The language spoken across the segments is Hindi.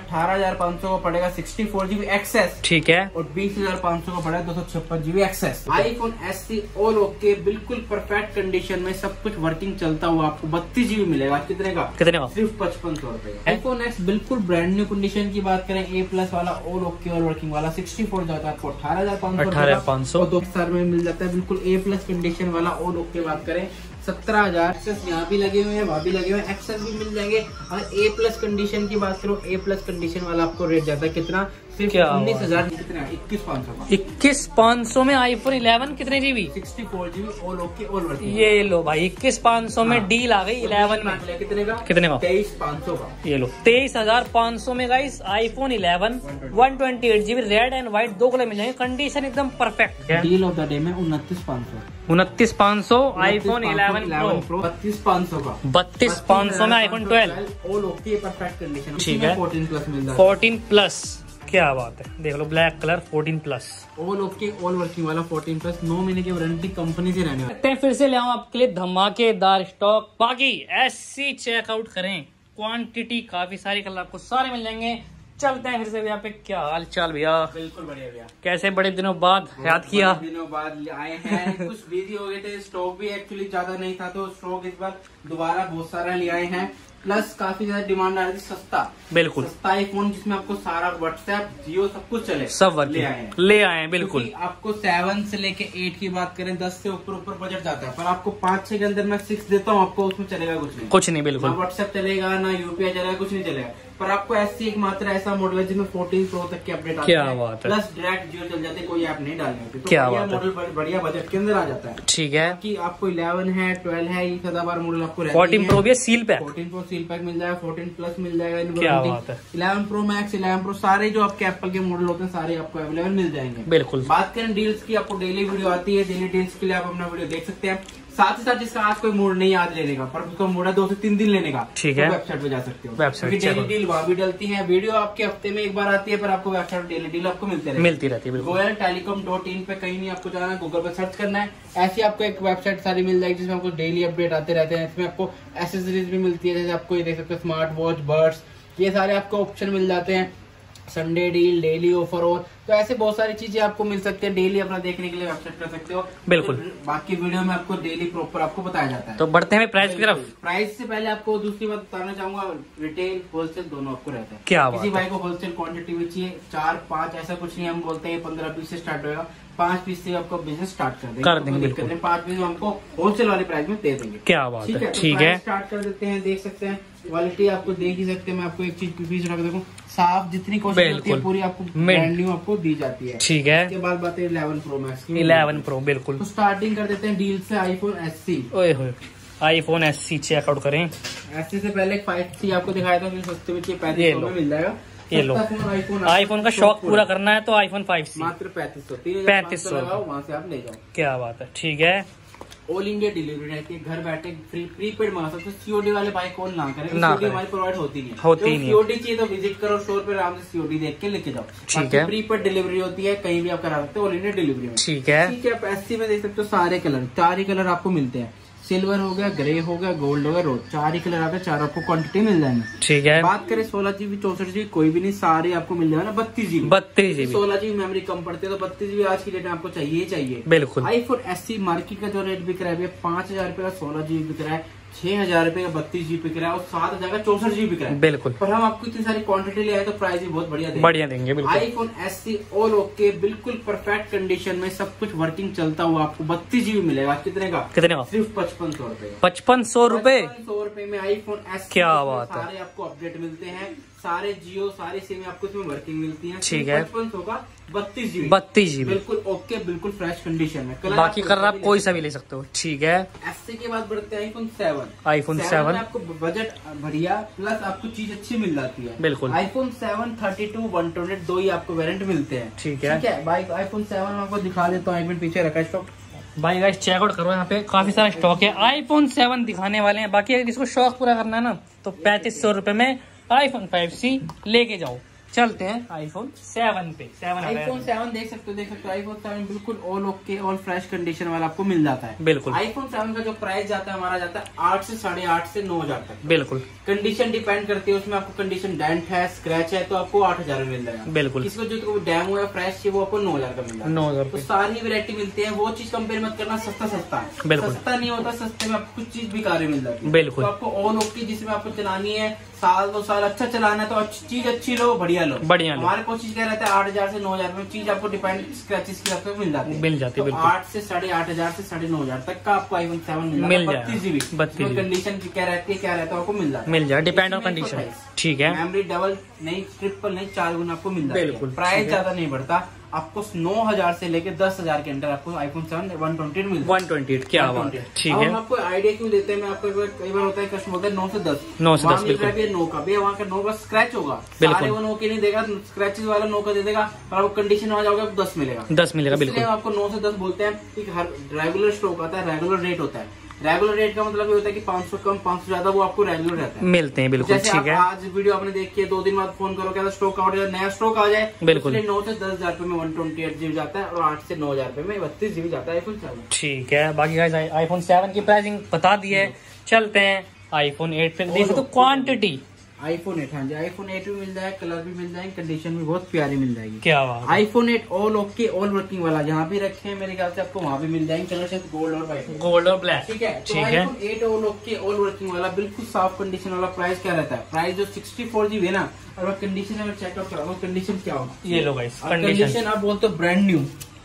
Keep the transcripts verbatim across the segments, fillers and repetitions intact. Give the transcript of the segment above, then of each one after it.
अठारह हजार पाँच सौ का पड़ेगा सिक्सटी फोर जीबी एक्सेस, ठीक है, और बीस हजार पाँच सौ का पड़ेगा दो सौ छप्पन GB access. IPhone S C all okay, बिल्कुल परफेक्ट कंडीशन में, सब कुछ वर्किंग चलता हुआ आपको बत्तीस जीबी मिलेगा। कितने का? कितने का? सिर्फ पचपन सौ रुपए। आईफोन एक्स बिल्कुल ब्रांड न्यू कंडीशन की बात करें, ए प्लस वाला ऑल ओके और वर्किंग वाला सिक्सटी फोर जाता है आपको अठारह हजार पाँच सौ अठारह पाँच सौ दो हजार में मिल जाता है। बिल्कुल ए प्लस कंडीशन वाला ऑल ओके बात करें सत्रह हजार। एक्सेस यहाँ भी लगे हुए हैं, वहाँ भी लगे हुए हैं, एक्सेस भी मिल जाएंगे। और ए प्लस कंडीशन की बात करो, ए प्लस कंडीशन वाला आपको रेट जाता है कितना? सिर्फ उन्नीस हजार कितना? इक्कीस पाँच सौ का। इक्कीस पाँच सौ में आईफोन इलेवन कितने GB? Sixty four GB all okay all working. ये लो भाई, इक्कीस पाँच सौ में हाँ। डील आ गई इलेवन में। कितने का? कितने का? तेईस पाँच सौ का। ये लो तेईस हजार पाँच सौ में guys iPhone eleven one twenty eight GB red and white दो कलर मिल जाएंगे, कंडीशन एकदम परफेक्ट है। डील ऑफ द डे में उनतीस पाँच सौ उनतीस पाँच सौ आईफोन इलेवन प्रो, बत्तीस पाँच सौ का। बत्तीस पाँच सौ में iPhone twelve all okay perfect condition, ठीक है। फोर्टीन प्लस मिल जाएगा। फोर्टीन प्लस, क्या बात है, देख लो black colour fourteen plus all okay all working वाला फोर्टीन प्लस, नौ महीने की वारंटी कंपनी से रहने वाली। फिर से ले आऊं आपके लिए धमाकेदार स्टॉक। बाकी ऐसी चेकआउट करें, क्वांटिटी काफी सारी, कल आपको सारे मिल जाएंगे। चलते हैं फिर से भैया पे। क्या हाल चाल भैया? बिल्कुल बढ़िया भैया। कैसे बड़े दिनों बाद याद किया? दिनों बाद आए हैं, कुछ बिजी हो गए थे, स्टॉक भी एक्चुअली ज्यादा नहीं था, तो स्टॉक इस बार दोबारा बहुत सारा ले आए हैं। प्लस काफी ज्यादा डिमांड आ रही थी सस्ता, बिल्कुल सस्ता आईफोन जिसमें आपको सारा व्हाट्सएप जियो सब कुछ चले, सब वर्क ले आए हैं ले आए हैं बिल्कुल। आपको सेवन से लेके एट की बात करें, दस से ऊपर ऊपर बजट जाता है, पर आपको पाँच छह के अंदर मैं सिक्स देता हूँ आपको, उसमें चलेगा कुछ नहीं, कुछ नहीं बिल्कुल। ना व्हाट्सएप चलेगा ना यूपीआई चलेगा, कुछ नहीं चलेगा। पर आपको ऐसी एक मात्र ऐसा मॉडल है जिसमें फोर्टीन प्रो तक के अपडेट आते हैं। क्या बात है। प्लस डायरेक्ट जियो चल जाते हैं, कोई ऐप नहीं डालनी होती, तो क्या बढ़िया बात है। मॉडल बढ़िया बजट के अंदर आ जाता है। ठीक है, कि आपको इलेवन है, ट्वेल्व है, ये सदाबहार मॉडल आपको फोर्टीन प्रो भी seal pack, fourteen pro seal pack मिल जाएगा, फोर्टीन प्लस मिल जाएगा, क्या बात है। Eleven pro max, eleven pro, सारे जो आपके एप्पल के मॉडल होते हैं सारे आपको अवेलेबल मिल जाएंगे। बिल्कुल। बात करें डील्स की, आपको डेली वीडियो आती है, डेली डील्स के लिए आप अपना वीडियो देख सकते हैं। साथ ही साथ जिसका आज कोई मूड नहीं आज लेने का, पर उसका मूड है दो से तीन दिन लेने का, ठीक है, वेबसाइट पे जा सकते हो। वेबसाइट डेली डील वहाँ भी डलती है, वीडियो आपके हफ्ते में एक बार आती है, पर आपको वेबसाइट डेली डील आपको मिलते रहती मिलती रहती है। गोयल टेलीकॉम डॉट इन पे कहीं नहीं आपको जाना है, गूगल पे सर्च करना है, ऐसी आपको एक वेबसाइट सारी मिल जाएगी जिसमें आपको डेली अपडेट आते रहते हैं। इसमें आपको एसेसरीज भी मिलती है, जैसे आपको ये देख सकते हो स्मार्ट वॉच, बर्ड्स, ये सारे आपको ऑप्शन मिल जाते हैं। संडे डील, डेली ऑफर, और तो ऐसे बहुत सारी चीजें आपको मिल सकती है। डेली अपना देखने के लिए वेबसाइट कर सकते हो, बिल्कुल। तो बाकी वीडियो में आपको डेली प्रॉपर आपको बताया जाता है। तो बढ़ते हैं प्राइस की तरफ। प्राइस से पहले आपको दूसरी बात बताना चाहूंगा, रिटेल होलसेल दोनों आपको रहता है। क्या किसी भाई को होलसेल क्वांटिटी में चाहिए, चार पाँच ऐसा कुछ नहीं, हम बोलते हैं पंद्रह पीस से स्टार्ट होगा, पाँच पीस से आपको बिजनेस स्टार्ट कर देंगे, कर देंगे बिल्कुल। पाँच पीस हमको होलसेल वाले प्राइस में दे देंगे। क्या बात है, है, ठीक है, स्टार्ट कर देते हैं। देख सकते हैं क्वालिटी आपको देख ही सकते हैं। मैं आपको एक चीज पीस रख देखूं, साफ जितनी कोशिश होती है पूरी आपको ब्रांड न्यू आपको दी जाती है। ठीक है, इसके बाद बात है इलेवन प्रो मैक्स की। इलेवन प्रो बिल्कुल। तो स्टार्टिंग कर देते हैं डील से आईफोन एस सी। ओए होए, आईफोन एस सी चेकआउट करें। एस सी से पहले फाइव सी आपको दिखाया था, जो सस्ते में पैंतीस सौ में मिल जाएगा। ये लो, आईफोन का शौक पूरा करना है तो आईफोन फाइव सी मात्र पैंतीस सौ पैंतीस सौ वहाँ से आप ले जाओ। क्या बात है, ठीक है। ऑल इंडिया डिलीवरी रहती है, घर बैठे फ्री प्रीपेड मंगा सकते हो। सीओडी वाले भाई कौन ना करें, ना सीओडी हमारी प्रोवाइड होती नहीं होती नहीं। सीओडी चाहिए तो विजिट करो स्टोर पे, आराम से सीओडी देख के लेके जाओ। ठीक है, प्रीपेड डिलीवरी होती है, कहीं भी आप करा सकते हो ऑल इंडिया डिलीवरी में। ठीक है, ठीक है। आप एससी में देख सकते हो सारे कलर, चार ही कलर आपको मिलते हैं, सिल्वर हो गया, ग्रे हो गया, गोल्ड हो गया, रोज, चार ही कलर आते हैं, चार आपको क्वांटिटी मिल जाएंगे। ठीक है। बात करें सोलह जीबी चौसठ जीबी कोई भी नहीं, सारे आपको मिल जाएगा ना बत्तीस जीबी बत्तीस जीबी सोलह जीबी मेमोरी कम पड़ती है, तो बत्तीस जीबी आज की डेट में आपको चाहिए ही चाहिए। बिल्कुल। आईफोन एससी मार्केट का जो रेट बिक रहा है पांच हजार रुपए का सोलह जीबी बिक रहा है, छह हजार रुपए का बत्तीस जीबी बिक रहा है, और सात हजार का चौसठ जीबी बिक रहा है। बिल्कुल। पर हम आपको इतनी सारी क्वांटिटी ले आए तो प्राइस भी बहुत बढ़िया देंगे। बढ़िया देंगे बिल्कुल। आईफोन एससी ऑल ओके, बिल्कुल परफेक्ट कंडीशन में, सब कुछ वर्किंग चलता हुआ आपको बत्तीस जीबी मिलेगा। कितने का? कितने का? सिर्फ पचपन सौ रूपये पचपन सौ रूपये सौ रूपये में आईफोन एस। क्या बात है। सारे आपको अपडेट मिलते हैं, सारे जियो सारी सिम आपको इसमें वर्किंग मिलती है। ठीक है। पचपन सौ का बत्तीस जीबी बत्तीस जीबी बिल्कुल ओके, बिल्कुल फ्रेश कंडीशन में। बाकी कर आप कोई सा भी ले सकते हो। ठीक है। एससी के बाद बढ़ते हैं आईफोन सेवन। आईफोन सेवन आपको बजट बढ़िया प्लस आपको चीज अच्छी मिल जाती है। बिल्कुल। IPhone seven thirty two one twenty दो ही आपको वेरिएंट मिलते हैं। ठीक है। ठीक है भाई, आईफोन सेवन आपको दिखा देता हूँ, एक मिनट पीछे रखा स्टॉक। भाई गाइस चेकआउट करो, यहाँ पे काफी सारा स्टॉक है। आईफोन सेवन दिखाने वाले हैं। बाकी अगर किसको शौक पूरा करना है ना, तो पैंतीस सौ रूपये में आईफोन फाइव सी लेके जाओ। चलते हैं आईफोन सेवन पे। सेवन आईफोन सेवन देख सकते हो देख सकते हो आईफोन सेवन बिल्कुल all okay all fresh condition वाला आपको मिल जाता है। बिल्कुल। आईफोन सेवन का जो प्राइस जाता है हमारा जाता है आठ से साढ़े आठ से नौ हजार तक। बिल्कुल। कंडीशन डिपेंड करती है उसमें, आपको कंडीशन डेंट है स्क्रैच है तो आपको आठ हजार में मिल जाएगा। बिल्कुल। इसको जो डैमो है फ्रेश है वो आपको नौ हजार का मिल जाएगा। नौ हजार तो सारी वैरायटी मिलती है, वो चीज कंपेयर मत करना सस्ता सस्ता। बिल्कुल। सस्ता नहीं होता, सस्ते में आपको कुछ चीज बेकार मिल जाती है। बिल्कुल। तो आपको ऑल ओके जिसमें आपको चलानी है साल दो साल अच्छा चलाना है तो अच्छी चीज अच्छी लो बढ़िया लो बढ़िया लो। हमारे कोशिश क्या रहता है आठ हजार से नौ हजार में चीज आपको डिपेंड स्क्रैचेस की आपको मिल जाती है मिल जाती है। तो आठ से साढ़े आठ हजार से साढ़े नौ हजार तक का आपको आईफोन सेवन मिल जाएगा। बत्तीस जीबी बत्तीस कंडीशन क्या रहती है क्या रहता है आपको मिल जाता है। मिल जाए डिपेंड ऑन कंडीशन। ठीक है। मेमोरी डबल नहीं ट्रिपल नहीं चार गुना आपको मिल जाता है। बिल्कुल। प्राइस ज्यादा नहीं बढ़ता, आपको नौ हजार से लेके दस हजार के अंदर आपको आईफोन सेवन वन ट्वेंटी मिल वन ट्वेंटी एट क्या बात है। ठीक है। हम आपको आइडिया क्यों देते हैं, मैं आपको कई बार होता है कस्टमर होता है नौ से दस नौ से दस बिल्कुल नौ का भी वहाँ का नौ का स्क्रैच होगा बिल्कुल। सारे वो नौ के नहीं देगा, स्क्रैचेस वाला नौ का दे देगा और आपको कंडीशन आ जाओगे दस मिलेगा दस मिलेगा। बिल्कुल। आपको नौ से दस बोलते हैं कि हर रेगुलर स्टॉक आता है, रेगुलर रेट होता है। रेगुलर रेट का मतलब ये होता है कि पाँच सौ कम पाँच सौ ज्यादा वो आपको रेगुलर रहता है मिलते हैं। बिल्कुल। जैसे ठीक है। आज वीडियो आपने देखी है दो दिन बाद फोन करो क्या स्टॉक आउट नया स्टॉक आ जाए बिल्कुल। नौ से दस हजार रुपए में वन ट्वेंटी एट जीबी जाता है और आठ से नौ हजार रुपए में बत्तीस जीबी जाता है आईफोन सेवन। ठीक है। बाकी गाइस आईफोन सेवन की प्राइसिंग बता दी है, चलते हैं आईफोन एट पे। देख तो क्वांटिटी आईफोन एट हाँ जी आईफोन एट भी मिल जाएगा, कलर भी मिल जाएंगे, कंडीशन भी बहुत प्यारी मिल जाएगी। क्या बात। IPhone eight all okay all working वाला जहाँ भी रखे हैं मेरे ख्याल से आपको वहाँ भी मिल जाएंगे, कलर शायद गोल्ड और व्हाइट गोल्ड और ब्लैक। ठीक है। ठीक है। IPhone eight all okay all working वाला बिल्कुल साफ कंडीशन वाला प्राइस क्या रहता है, प्राइस जो सिक्सटी फोर जीबी है ना और कंडीशन अगर चेकआउट कराओ कंडीशन क्या हो ये लो गाइस कंडीशन आप बोलते हो ब्रांड न्यू,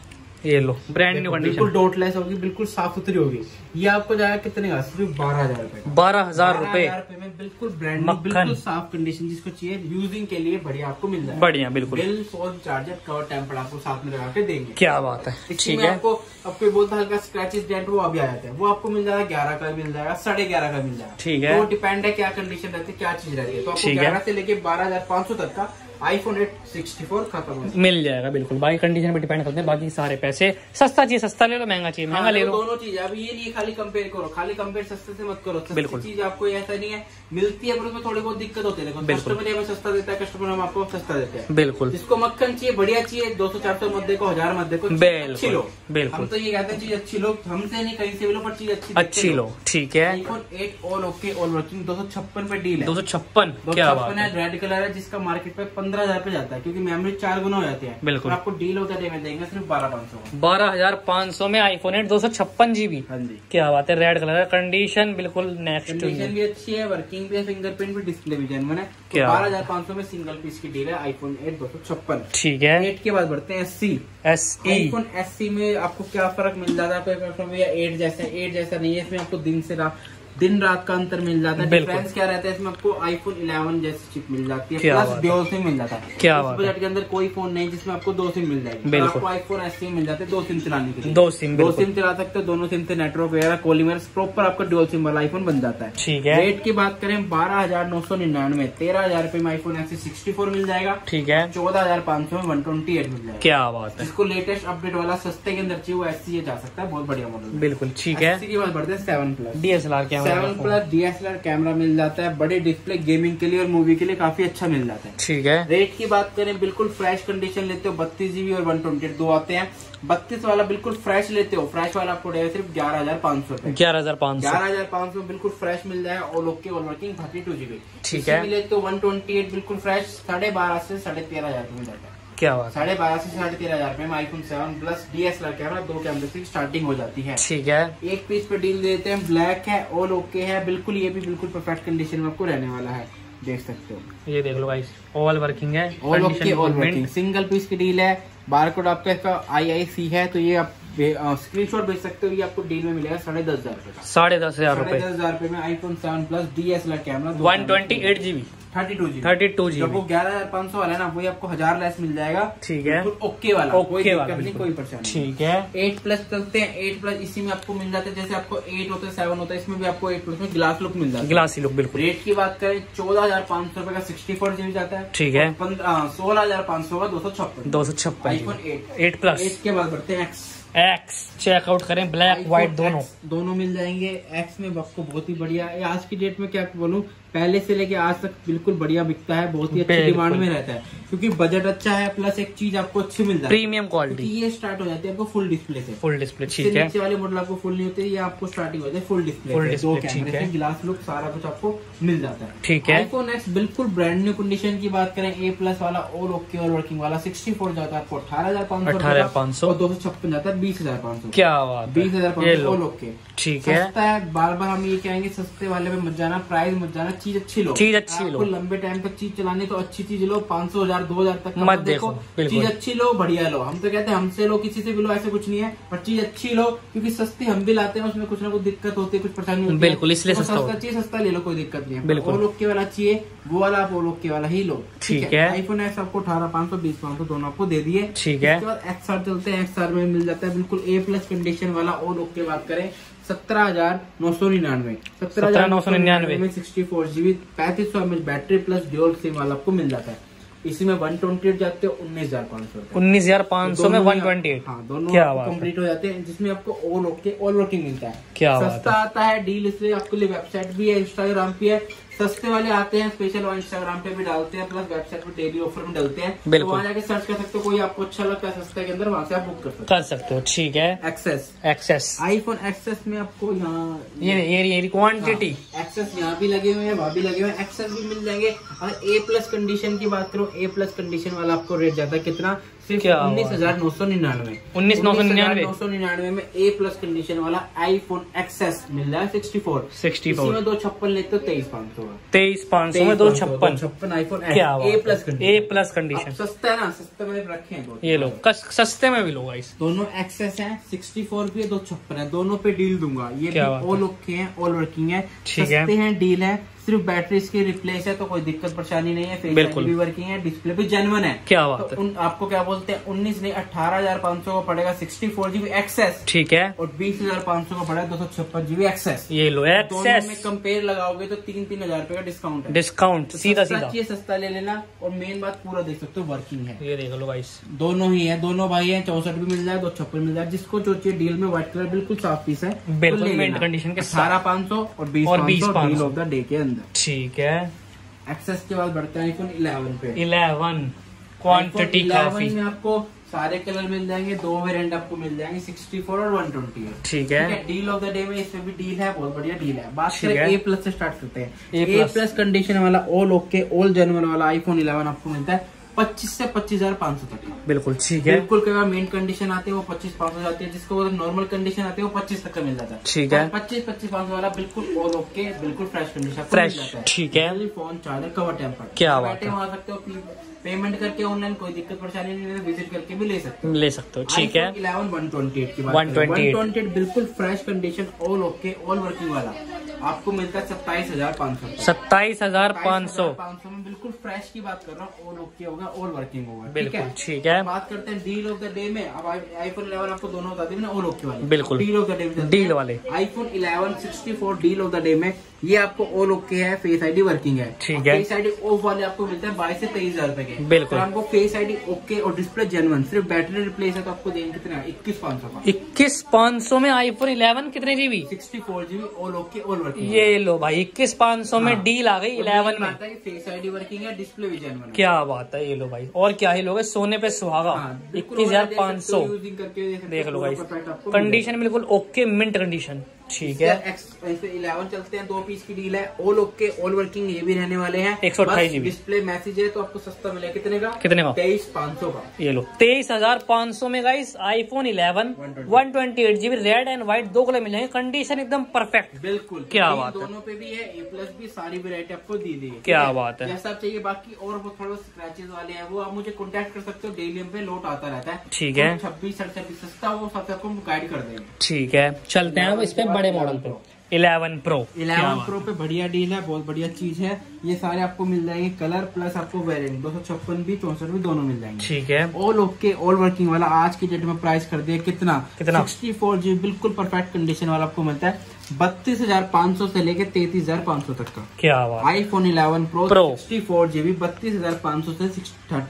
ये लो ब्रांड न्यू कंडीशन बिल्कुल डॉटलेस होगी बिल्कुल साफ सुथरी होगी। ये आपको जाएगा कितने का, सिर्फ बारह हजार रूपए बारह हजार रूपए में बिल्कुल ब्रांड बिल्कुल साफ कंडीशन जिसको चाहिए यूजिंग के लिए बढ़िया आपको मिल जाएगा। बढ़िया बिल्कुल। Bill phone charger cover temper आपको साथ में लगा के देंगे। क्या बात है। ठीक है। आपको आपको बोलता हल्का स्क्रैचेस डेंट वो अभी आ जाता है वो आपको मिल जाएगा ग्यारह का मिल जाएगा साढ़े ग्यारह का मिल जाएगा। ठीक है। तो डिपेंड है क्या कंडीशन रहती है क्या चीज रहती है। तो आपको ग्यारह से लेके बारह हजार पाँच सौ तक का आईफोन एट सिक्सटी फोर खत्म मिल जाएगा। बिल्कुल। बाकी कंडीशन पे डिपेंड करते हैं, बाकी सारे पैसे सस्ता चाहिए सस्ता ले लो, महंगा चाहिए महंगा ले लो। दोनों चीज अब ये नहीं खाली कंपेयर करो, खाली कंपेयर सस्ते से मत करो। बिल्कुल। चीज आपको ऐसा नहीं है मिलती है पर उसमें थोड़ी बहुत दिक्कत होती है। कस्टमर हमें सस्ता देता है, कस्टमर हम आपको सस्ता देते हैं। बिल्कुल। जिसको मक्खन चाहिए बढ़िया चाहिए दो सौ चार सौ मत देखो हजार मत देखो अच्छी लो। बिल्कुल। हम तो ये कहते हैं चीज अच्छी लो, हमसे नहीं कहीं से भी लो पर चीज अच्छी अच्छी लो। ठीक है। IPhone eight all okay all working दो सौ छप्पन पे डील है। दो सौ छप्पन क्या बात है। रेड कलर है जिसका मार्केट पे पंद्रह हजार पे जाता है क्योंकि मेमोरी चार गुना हो जाती है। बिल्कुल। आपको डील होता है देंगे सिर्फ बारह पाँच सौ बारह हजार पाँच सौ में आईफोन एट दो सौ छप्पन जीबी। हाँ जी। क्या बात है। रेड कलर है, कंडीशन बिल्कुल नेक्स्ट। कंडीशन भी अच्छी है, वर्किंग भी है, फिंगरप्रिंट भी, डिस्प्ले भी जेन्युइन है। क्या बारह हजार पाँच सौ में सिंगल पीस की डील है आईफोन एट दो सौ छप्पन। ठीक है। एट के बाद बढ़ते हैं एससी। एसई आईफोन एससी में आपको क्या फर्क मिल जाता है, एट जैसा एट जैसा नहीं है, इसमें आपको दिन से रात दिन रात का अंतर मिल जाता है। डिफरेंस क्या रहता है इसमें आपको आईफोन इलेवन जैसी चिप मिल जाती है प्लस ड्यूल सिम मिल जाता है। क्या इस बजट के अंदर कोई फोन नहीं जिसमें आपको दो सिम मिल जाएगी। बिल्कुल। आपको आईफोन एससी मिल जाते हैं दो सिम चलाने के लिए, दो सिम दो सिम चला सकते हो, दोनों सिम से नेटवर्क वगैरह कॉलिंग प्रॉपर आपका ड्यूल सिम वाला आईफोन बन जाता है। ठीक है। रेट की बात करें बारह हजार नौ सौ निन्यानवे तेरह हजार रूपए में आईफोन एससी सिक्सटी फोर मिल जाएगा। ठीक है। चौदह हजार पाँच सौ में वन ट्वेंटी एट मिल जाएगा। क्या बात है। इसको लेटेस्ट अपडेट वाला सस्ते के अंदर चाहिए वो एससी जा सकता है, बहुत बढ़िया मॉडल। बिल्कुल। ठीक है। एससी की बात बढ़ते हैं seven plus DSLR camera seven plus DSLR camera मिल जाता है, बड़े डिस्प्ले गेमिंग के लिए और मूवी के लिए काफी अच्छा मिल जाता है। ठीक है। रेट की बात करें बिल्कुल फ्रेश कंडीशन लेते हो बत्तीस जीबी और वन ट्वेंटी दो आते हैं। बत्तीस वाला बिल्कुल फ्रेश लेते हो, फ्रेश वाला आपको रहेगा सिर्फ ग्यारह हजार पाँच सौ ग्यारह हजार पाँच सौ ग्यारह हजार पाँच सौ बिल्कुल फ्रेश मिल जाएगा all okay all working thirty two GB. ठीक है। लेते हो वन ट्वेंटी एट बिल्कुल फ्रेश साढ़े बारह से साढ़े तेरह हजार मिल जाता है। क्या बात। साढ़े बारह से साढ़े तेरह हजार रुपए में iPhone seven plus DSLR camera दो कैमरे से स्टार्टिंग हो जाती है। ठीक है। एक पीस पे डील देते हैं, ब्लैक है ऑल ओके है बिल्कुल, ये भी बिल्कुल परफेक्ट कंडीशन में आपको रहने वाला है, देख सकते हो। ये देख लो गाइस ऑल वर्किंग है, all okay all working single piece की डील है। बारकोड आपका इसका आई आई सी है तो ये आप स्क्रीनशॉट भेज सकते हो, ये आपको डील में मिलेगा साढ़े दस हजार रुपए का। साढ़े दस हजार साढ़े रुपए दस हजार रुपए में iPhone seven plus DSLR camera one twenty eight GB thirty two GB thirty two जब वो जीबी ग्यारह हजार पाँच सौ वाला है ना वही आपको हजार लेस मिल जाएगा। ठीक है। ओके वाला ओके कोई वाला, दिक्कत नहीं कोई परेशानी। ठीक है। एट प्लस चलते हैं, एट प्लस इसी में आपको मिल जाता है जैसे आपको एट होता है सेवन होता है इसमें भी आपको एट प्लस में ग्लास लुक मिल जाता है। ग्लासी लुक बिल्कुल। रेट की बात करें चौदह हजार पाँच सौ रुपए का सिक्सटी फोर जीबी जाता है। ठीक है। सोलह हजार पाँच सौ का दो सौ छप्पन दो सौ छप्पन iPhone eight eight plus. Eight के बाद बढ़ते हैं एक्स एक्स चेकआउट करें, ब्लैक व्हाइट दोनों दोनों मिल जाएंगे। एक्स में आपको बहुत ही बढ़िया आज की डेट में क्या बोलूं, पहले से लेके आज तक बिल्कुल बढ़िया बिकता है, बहुत ही अच्छी डिमांड में रहता है। क्योंकि बजट अच्छा है, प्लस एक चीज आपको अच्छी मिल जाती है, प्रीमियम क्वालिटी। ये स्टार्ट हो जाती है आपको फुल डिस्प्ले से। फुल डिस्प्ले ठीक है। नीचे वाले मॉडल आपको फुल नहीं होते, ये आपको स्टार्टिंग हो जाती है फुल डिस्प्ले। फुल डिस्प्ले ठीक है, ग्लास लुक सारा कुछ आपको मिल जाता है। ठीक है। आईफोन एक्स बिल्कुल ब्रांड न्यू कंडीशन की बात करें, ए प्लस वाला और ओके और वर्किंग वाला सिक्सटी फोर जाता है आपको अठारह हजार पाँच सौ अठारह पाँच सौ और दो सौ छप्पन जाता है बीस हजार पाँच सौ। क्या बात, बीस हजार पाँच सौ और ओके ठीक है। सस्ता है, बार बार हम ये कहेंगे सस्ते वाले पे मत जाना, प्राइस मत जाना, चीज अच्छी लो, चीज अच्छी लो। आपको लंबे टाइम तक चीज चलानी तो अच्छी चीज लो, पाँच सौ हजार दो हजार तक मत देखो, चीज अच्छी लो, बढ़िया लो। हम तो कहते हैं हमसे लो, किसी से भी लो, ऐसे कुछ नहीं है, पर चीज अच्छी लो, क्योंकि सस्ती हम भी लाते हैं, उसमें कुछ ना कुछ दिक्कत होती है, कुछ परेशानी होती है, बिल्कुल, इसलिए सस्ता चीज सस्ता ले लो, कोई दिक्कत नहीं है। बिल्कुल। वो लोग के वाला चाहिए वो वाला, आप वो लोग के वाला ही लो, ठीक है। आईफोन एक्स आपको अठारह पाँच सौ बीस पाँच सौ दोनों आपको दे दिए, ठीक है। उसके बाद एक्स आर चलते हैं, एक्स आर में मिल जाता है बिल्कुल ए प्लस कंडीशन वाला। और लोग की बात करें सत्रह हजार नौ सौ निन्यानवे सत्रह हजार नौ सौ निन्यानवे में सिक्सटी फोर जीबी पैंतीस सौ M H battery plus dual SIM वाला आपको मिल जाता है। इसी में वन ट्वेंटी एट जाते हैं उन्नीस हजार पाँच सौ उन्नीस हजार पाँच सौ में वन ट्वेंटी एट हाँ दोनों क्या कंप्लीट हो जाते हैं, जिसमें आपको ऑल ओके ऑल वर्किंग मिलता है। क्या सस्ता आता है, डील इसलिए आपके लिए वेबसाइट भी है, इंस्टाग्राम पे है, सस्ते वाले आते हैं स्पेशल, और इंस्टाग्राम पे भी डालते हैं, प्लस वेबसाइट पे डेली ऑफर में डालते हैं, तो वहाँ जाके सर्च कर सकते हो, कोई आपको अच्छा लगता है सस्ते के अंदर, वहाँ से आप बुक कर सकते कर सकते हो। ठीक है। एक्सेस एक्सेस आईफोन एक्सेस में आपको यहाँ ये ये ये क्वांटिटी एक्सेस यहाँ भी लगे हुए हैं, वहाँ भी लगे हुए हैं, एक्सेस भी मिल जाएंगे। और ए प्लस कंडीशन की बात करो, ए प्लस कंडीशन वाला आपको रेट जाता है कितना, सिर्फ उन्नीस हजार नौ सौ निन्यानवे उन्नीस नौ सौ निन्यानवे नौ सौ निन्यानवे में ए प्लस कंडीशन वाला आईफोन एक्सेस मिल रहा है सिक्सटी फोर सिक्सटी फोर में दो छप्पन लेते हो तेईस पाँच सौ तेईस पाँच सौ में दो छप्पन छप्पन आईफोन क्या A plus A plus condition सस्ता है ना, सस्ते में रखे हैं ये लो, सस्ते में भी लो गाइस। दोनों एक्सेस हैं, सिक्सटी फोर भी है, दो छप्पन है, दोनों पे डील दूंगा। ये भी ऑल ओके हैं, ऑल वर्किंग है, सस्ते हैं, डील है, सिर्फ बैटरी इसकी रिप्लेस है तो कोई दिक्कत परेशानी नहीं है, फेस आईडी भी वर्किंग है, डिस्प्ले भी जेन्युइन है। क्या बात तो उन, आपको क्या बोलते हैं उन्नीस नहीं अठारह हजार पाँच सौ का पड़ेगा सिक्सटी फोर जीबी एक्सेस, ठीक है, और बीस हजार पाँच सौ का पड़ेगा दो सौ छप्पन जीबी एक्सेस। ये लो एक्सेस में कंपेयर लगाओगे तो तीन तीन हजार रुपए का डिस्काउंट है, डिस्काउंट तो सीधा सीधा चाहिए सस्ता ले लेना। और मेन बात पूरा देख सकते हो वर्किंग है, ये देख लो गाइस, दोनों ही है, दोनों भाई है, चौसठ भी मिल जाए दो छप्पन मिल जाए, जिसको जो चाहिए डील में व्हाइट कलर बिल्कुल साफ पीस है, बिल्कुल मेंट कंडीशन के अठारह पाँच सौ और बीस और बीस डील ऑफ द डे के अंदर। ठीक है। एक्सेस के बाद बढ़ते हैं आईफोन इलेवन पे। इलेवन क्वांटिटी काफी में आपको सारे कलर मिल जाएंगे, दो वेरिएंट आपको मिल जाएंगे सिक्सटी फोर और वन ट्वेंटी एट। ठीक है। डील ऑफ द डे में इसमें भी डील है, बहुत बढ़िया डील है। बात करें ए प्लस से स्टार्ट करते हैं। ए प्लस कंडीशन वाला ऑल ओके ऑल जेन्युइन वाला आईफोन इलेवन आपको मिलता है पच्चीस से पच्चीस हजार पाँच सौ तक। बिल्कुल ठीक है। बिल्कुल कई बार मेन कंडीशन आते हैं वो पच्चीस पाँच सौ जाती है, जिसको नॉर्मल कंडीशन आती है वो पच्चीस तक का मिल जाता है। ठीक है। पच्चीस पच्चीस पाँच सौ वाला बिल्कुल ऑल ओके बिल्कुल फ्रेश कंडीशन फ्रेश। ठीक है। फोन चार्जर कवर टेम्पर क्या बैठे आ सकते हो, पेमेंट करके ऑनलाइन कोई दिक्कत परेशानी नहीं है, विजिट करके भी ले सकते हो ले सकते हो ठीक है। इलेवन वन ट्वेंटी एट की बात वन ट्वेंटी एट बिल्कुल fresh condition all okay all working वाला आपको मिलता है सत्ताईस हजार पाँच सौ सत्ताईस हजार पाँच सौ पाँच सौ में बिल्कुल फ्रेश की बात कर रहा हूँ, ऑल ओके होगा ऑल वर्किंग होगा बिल्कुल ठीक है। बात करते हैं डील ऑफ द डे में। अब आईफोन इलेवन आपको दोनों बता दें ना, ऑल ओके वाले बिल्कुल डील ऑफ द डे में डील वाले iPhone eleven sixty four deal of the day में ये आपको ऑल ओके है, फेस आईडी वर्किंग है ठीक है। फेस आईडी ऑफ वाले आपको मिलते हैं बाईस से तेईस हजार रुपए के बिल्कुल। आपको फेस आईडी ओके और डिस्प्ले जेन्युइन, सिर्फ बैटरी रिप्लेस है तो आपको देंगे कितना इक्कीस पाँच सौ का इक्कीस पाँच सौ में आईफोन इलेवन कितने GB sixty four GB all okay all working. ये लो भाई इक्कीस पाँच सौ में डील आ गई इलेवन में। फेस आईडी वर्किंग है, डिस्प्ले भी जेन्युइन। क्या बात है, ये लो भाई और क्या ही लोगे सोने पे सुहागा इक्कीस हजार पाँच सौ देख लो भाई। कंडीशन बिल्कुल ओके मिंट कंडीशन ठीक है। इलेवन चलते हैं, दो पीस की डील है, ऑल ओके ऑल वर्किंग ये भी रहने वाले हैं। एक सौ अट्ठाईस जीबी डिस्प्ले मैसेज है तो आपको सस्ता मिलेगा कितने का कितने का तेईस पाँच सौ का। ये लो तेईस हजार पाँच सौ में guys iPhone eleven one twenty eight GB red and white दो कलर मिल जाएंगे, कंडीशन एकदम परफेक्ट बिल्कुल। क्या बात है, दोनों पे भी है, ए प्लस भी सारी वेरायटी आपको दी दी है। क्या बात है, जैसा आप चाहिए। बाकी और वो थोड़ा स्क्रैचेस वाले हैं वो आप मुझे कॉन्टेक्ट कर सकते हो, डेली पे लोड आता रहता है ठीक है। छब्बीस सड़सठ सस्ता वो सबसे आपको गाइड कर देंगे ठीक है। चलते हैं इस पे बड़े मॉडल पे इलेवन प्रो इलेवन प्रो पे बढ़िया डील है, बहुत बढ़िया चीज है। ये सारे आपको मिल जाएंगे कलर प्लस आपको वेरिएंट दो सौ छप्पन भी चौसठ भी दोनों मिल जाएंगे ठीक है। ऑल ओके ऑल वर्किंग वाला आज की डेट में प्राइस कर दिया कितना कितना सिक्सटी फोर जी बिल्कुल परफेक्ट कंडीशन वाला आपको मिलता है बत्तीस हजार पाँच सौ से लेके तैतीस हजार पाँच सौ तक का। क्या बात, iPhone eleven pro sixty four GB बत्तीस हजार पाँच सौ से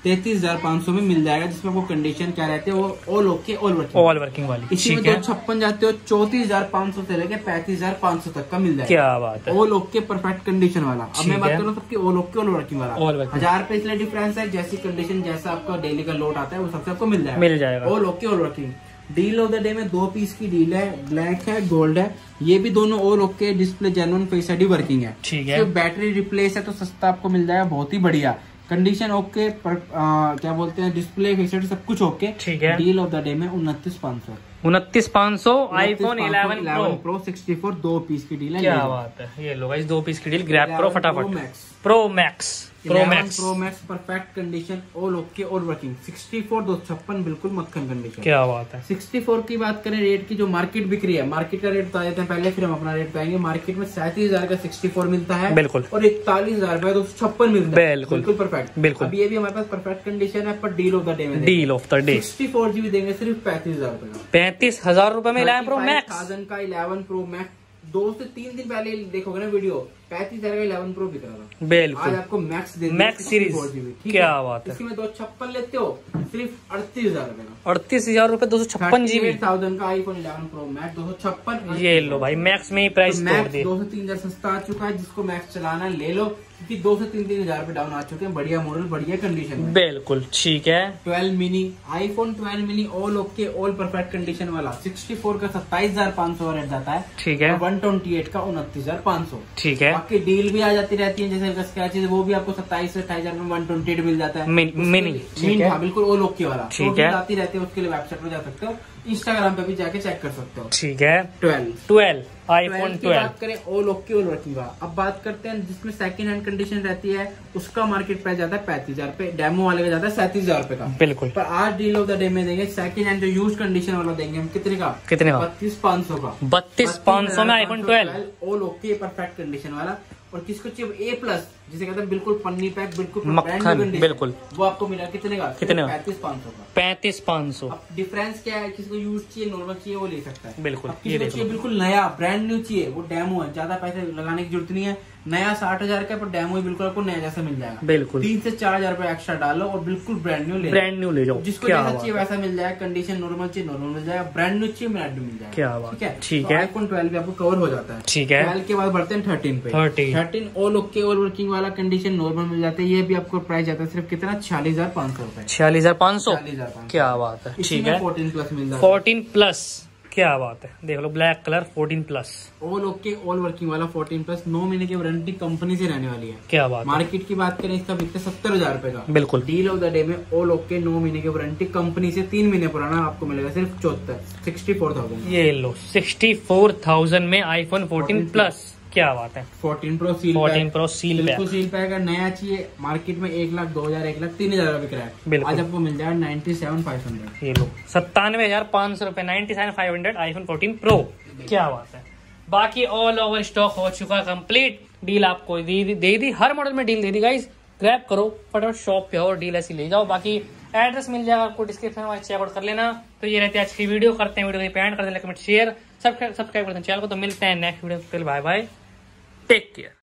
तैतीस हजार पाँच सौ में मिल जाएगा, जिसमें आपको कंडीशन क्या रहते हैं वो all okay all working all working वाली। इसी में दो छप्पन जाते हो चौतीस हजार पाँच सौ से लेके पैंतीस हजार पाँच सौ तक का मिल जाएगा। क्या बात है, ऑल ओके परफेक्ट कंडीशन वाला। अब मैं बात करूँ सबकी ऑल ओके ऑल वर्किंग वाला, हजार रुपए इसलिए डिफरेंस है, जैसी कंडीशन जैसा आपका डेली का लोड आता है वो सबसे आपको मिल जाएगा मिल जाएगा all okay all working. Deal of the day में दो पीस की डील है, ब्लैक है गोल्ड है, ये भी दोनों all okay display genuine face ID working है। ठीक है, तो बैटरी रिप्लेस है तो सस्ता आपको मिल जाएगा, बहुत ही बढ़िया कंडीशन ओके पर आ, क्या बोलते हैं डिस्प्ले फेस आईडी सब कुछ ओके। ठीक है, डील ऑफ द डे में उनतीस पाँच सौ उनतीस पाँच सौ iPhone eleven pro pro sixty four दो पीस की डील है। क्या बात है, ये लो गाइस दो पीस की डील ग्रैब करो फटाफट। Pro max pro max pro max perfect condition all okay all working sixty four दो छप्पन बिल्कुल मक्खन कंडीशन। क्या बात है, सिक्सटी फोर की बात करें रेट की, जो मार्केट बिक्री है, मार्केट का रेट बता देते हैं पहले फिर हम अपना रेट पाएंगे। मार्केट में सैंतीस हजार का सिक्सटी फोर मिलता है बिल्कुल, और इकतालीस हजार रुपए दो सौ छप्पन मिलता है बिल्कुल बिल्कुल परफेक्ट बिल्कुल। अब ये भी हमारे पास परफेक्ट कंडीशन है, पर डील ऑफ द डे में deal of the day sixty four GB देंगे सिर्फ पैंतीस हजार रुपए का, पैंतीस हजार रूपये में इलेवन प्रो मैक्स थाउजेंड का इलेवन प्रो मैक्स। दो से तीन दिन पहले देखोगे ना वीडियो, पैंतीस हजार का इलेवन प्रो बिक रहा था, बिल्कुल आज आपको मैक्स दे मैक्स सीरीज। क्या बात है, इसमें दो छप्पन लेते हो सिर्फ अड़तीस हजार रुपए का, अड़तीस हजार रूपये दो सौ छप्पन जीबी थाउजेंड का आईफोन इलेवन प्रो मैक्स दो सौ छप्पन। ये लो भाई मैक्स में ही प्राइस तोड़ दिए, दो से तीन हजार सस्ता आ चुका है, जिसको मैक्स चलाना है ले लो, क्योंकि दो से तीन तीन हजार रुपए डाउन आ चुके हैं, बढ़िया मॉडल बढ़िया कंडीशन में। बिल्कुल ठीक है, twelve mini iPhone twelve mini all okay all perfect condition वाला सिक्सटी फोर का सत्ताईस हजार पाँच सौ रेट जाता है। ठीक है, वन ट्वेंटी एट का उनतीस हजार पाँच सौ। ठीक है, बाकी डील भी आ जाती रहती है, जैसे स्क्रैचेस वो भी आपको सत्ताईस से अट्ठाईस हजार में वन ट्वेंटी एट मिल जाता है मिनी। ठीक है, बिल्कुल ऑल ओके वाला। ठीक है, आती रहती है, उसके लिए वेबसाइट पर जा सकते हो, इंस्टाग्राम पे भी जाके चेक कर सकते हो। ठीक है, ट्वेल्व ट्वेल्व आईफोन ट्वेल्व बात करें ऑल ओके ऑल वर्किंग का। अब बात करते हैं जिसमें सेकंड हैंड कंडीशन रहती है, उसका मार्केट प्राइस जाता है पैंतीस हजार रुपए, डेमो वाले का जाता है सैंतीस हजार रुपए का बिल्कुल। पर आज डील ऑफ द डे में देंगे सेकंड हैंड जो यूज कंडीशन वाला देंगे हम, कितने का कितने का बत्तीस पाँच सौ का बत्तीस पाँच सौ में iPhone twelve all okay perfect condition वाला। और किसको चाहिए ए प्लस जिसे कहते हैं बिल्कुल पन्नी पैक बिल्कुल मक्खन बिल्कुल, वो आपको मिला कितने का कितने का पैंतीस पाँच सौ का पैंतीस पाँच सौ। अब डिफरेंस क्या है, किसको यूज चाहिए नॉर्मल चाहिए वो ले सकता है बिल्कुल, ये चाहिए बिल्कुल नया ब्रांड न्यू चाहिए वो डेमो है, ज्यादा पैसे लगाने की जरूरत नहीं है, नया साठ हजार का पर डेमो ही बिल्कुल आपको नया जैसा मिल जाएगा बिल्कुल। तीन से चार हजार रुपए एक्स्ट्रा डालो और बिल्कुल ब्रांड न्यू ले ब्रांड न्यू ले जाओ, जिसको जैसा चाहिए वैसा मिल जाएगा, कंडीशन नॉर्मल चाहिए नॉर्मल मिल जाएगा, ब्रांड न्यू चाहिए ब्रांड न्यू मिल जाएगा। क्या बात, ठीक है ठीक है, आईफोन ट्वेल्व आपको कवर हो जाता है। ठीक है, ट्वेल्व के बाद बढ़ते हैं थर्टीन पे। Thirteen thirteen all okay all working वाला कंडीशन नॉर्मल मिल जाता है, ये भी आपको प्राइस जाता है सिर्फ कितना छियालीस हजार पाँच सौ रुपए छियालीस हजार पाँच सौ। छियालीस हजार क्या बात है, ठीक है, फोर्टीन प्लस मिल जाता है फोर्टीन प्लस। क्या बात है, देख लो black colour fourteen plus all okay all working वाला फोर्टीन प्लस, नौ महीने की वारंटी कंपनी से रहने वाली है। क्या बात, मार्केट की बात करें इसका बिकता सत्तर हजार रुपए का बिल्कुल। डील ऑफ द डे में ऑल ओके नौ महीने की वारंटी कंपनी से तीन महीने पुराना आपको मिलेगा सिर्फ चौहत्तर सिक्सटी फोर थाउजेंड। ये लो सिक्सटी फोर थाउजेंड में आईफोन फोर्टीन प्लस। क्या बात है, fourteen pro seal fourteen pro seal बिल्कुल सील पैक है, नया चाहिए मार्केट में एक लाख दो हजार एक लाख तीन हजार का बिक रहा है, आज आपको मिल जाएगा नाइन्टी सेवन फाइव हंड्रेड। ये लो सत्तानवे हजार पाँच सौ रुपए ninety seven five hundred iPhone fourteen pro. क्या बात है, बाकी ऑल ओवर स्टॉक हो चुका कंप्लीट, डील आपको दे दी दी हर मॉडल में डील दे दी गाइस, ग्रैब करो फटाफट शॉप पे और डील ऐसी ले जाओ, बाकी एड्रेस मिल जाएगा आपको डिस्क्रिप्शन में, चेकआउट कर लेना। तो ये रहती है आज की वीडियो, करते हैं वीडियो को एंड कर देना, कमेंट शेयर सब्सक्राइब सब्सक्राइब करते हैं चैनल को। तो मिलते हैं next video, bye bye, take care.